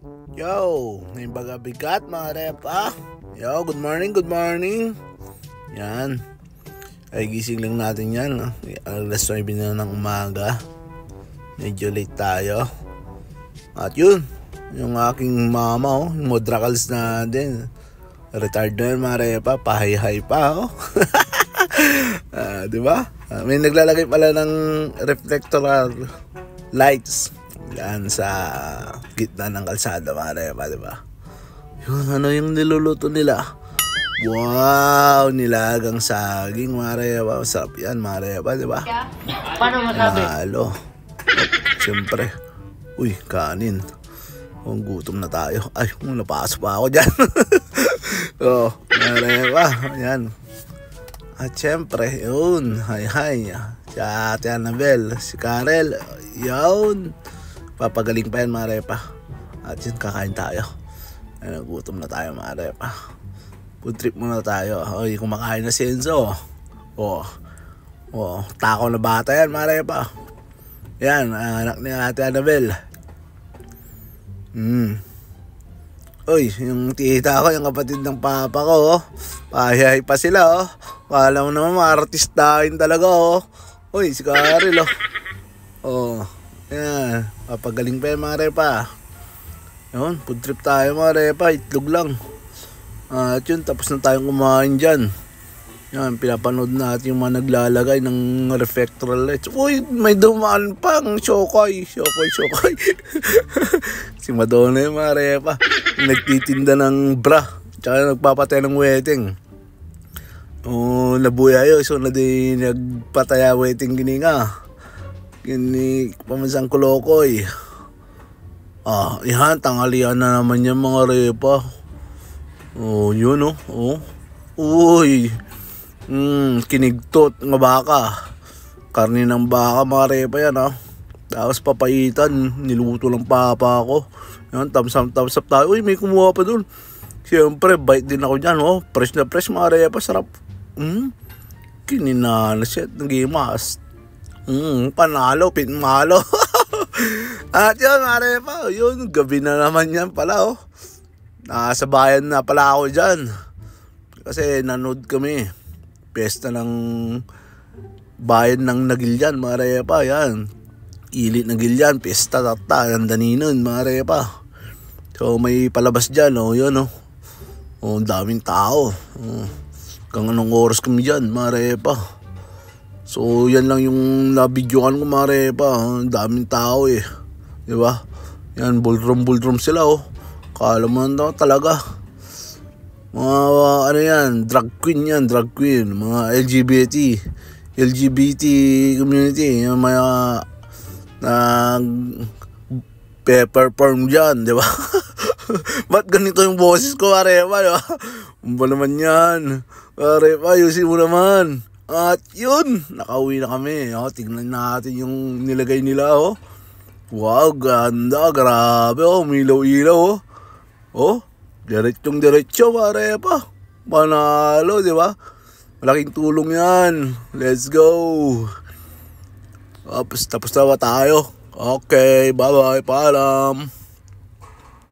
Yo, may baga bigat mga rep Yo, good morning, good morning. Yan. Ay gising lang natin yan. Alas 9 na ng umaga. Medyo late tayo. At yun, yung aking mama yung modrakals na din. Retired na yun mga rep pahay-hay pa diba? May naglalagay pala ng reflectoral lights yan sa gitna ng kalsada mga repa, diba? Yun, ano yung niluluto nila? Wow, nilagang saging mga repa. Masarap yan mga repa, diba? Paano masabi? Halo. Siyempre. Uy, kanin. Kung gutom na tayo. Ay, napasok pa ako dyan. mga repa. Yan. At siyempre, yun. Hi. Si Ate Annabel. Si Karel. Yun. Papagaling pa yan mga repa. At yun, kakain tayo. Ay, nagutom na tayo mga repa. Food trip muna tayo. Oy, kumakain na si Enzo. Takaw na bata yan mga repa. Yan, anak ni Ate Annabel. Oy, yung tita ko, yung kapatid ng papa ko, pahihay pa sila Kala mo naman mga artistahin talaga Oy, si Karel yan, papagaling pa yan mga repa. Yun, food trip tayo mga repa, itlog lang. At yun, tapos na tayong kumain dyan. Yan, pinapanood natin yung mga naglalagay ng reflectoral lights. Uy, may dumaan pang Shokoy. Si Madonna yung mga repa. Nagtitinda ng bra. Tsaka nagpapatay ng wedding. Nabuya yun. So, nagpataya wedding gini nga. Gini, pamansang Kulokoy. Yan, tanghalian na naman yan mga repa. Yun Uy. Kinigtot ng baka. Karne ng baka mga repa yan Tapos papaitan. Niluto ng papa ko. Yan, thumbs up tayo. Uy, may kumuha pa dun. Siyempre, bite din ako dyan Fresh na fresh mga repa. Sarap. Kininanas shit. Nagimas. Panalo, pinmalo. At yun mga repa. Yun, gabi na naman yan pala Nasa bayan na pala ako dyan. Kasi nanood kami. Pesta ng bayan ng Nagilian mga repa. Yan. Ilit Nagilian. Pesta tata. Nandaninon mga repa. So may palabas dyan yun daming tao. Hanggang anong oras kami dyan mga repa. So yan lang yung nabidyoan ko mga repa. Daming tao diba? Yan, buldrum sila Kala mo na talaga. Mga yan, drag queen. Mga LGBT community. Yung mga nag-perform dyan, di ba? Ba't ganito yung boses ko, Arepa, di ba? Ba naman yan? Arepa, ayusin mo naman. At yun, nakauwi na kami. Tignan natin yung nilagay nila, Wow, ganda, grabe, umilaw-ilaw, diretso, Arepa. Panalo, di ba? Malaking tulong yan. Let's go. Tapos na ba tayo? Okay, bye-bye, paalam.